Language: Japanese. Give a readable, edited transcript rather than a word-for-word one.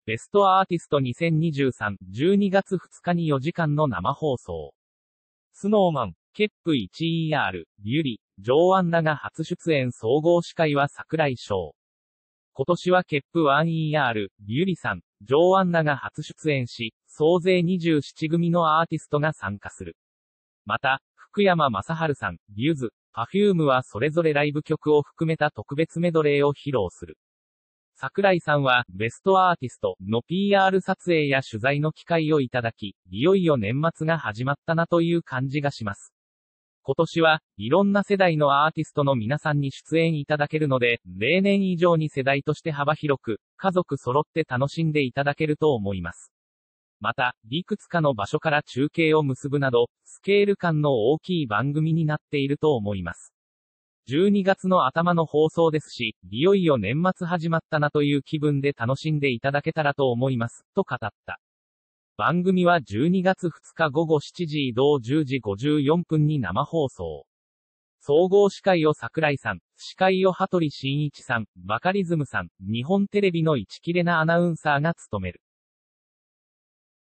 ベストアーティスト2023、12月2日に4時間の生放送。スノーマン、ケップ 1ER、ユリ、ジョーアンナが初出演。総合司会は櫻井翔。今年はケップ 1ER、ユリさん、ジョーアンナが初出演し、総勢27組のアーティストが参加する。また、福山雅治さん、ゆず、Perfume はそれぞれライブ曲を含めた特別メドレーを披露する。櫻井さんは、ベストアーティストの PR 撮影や取材の機会をいただき、いよいよ年末が始まったなという感じがします。今年は、いろんな世代のアーティストの皆さんに出演いただけるので、例年以上に世代として幅広く、家族揃って楽しんでいただけると思います。また、いくつかの場所から中継を結ぶなど、スケール感の大きい番組になっていると思います。12月の頭の放送ですし、いよいよ年末始まったなという気分で楽しんでいただけたらと思います、と語った。番組は12月2日午後7時移動10時54分に生放送。総合司会を櫻井さん、司会を羽鳥慎一さん、バカリズムさん、日本テレビの市切れなアナウンサーが務める。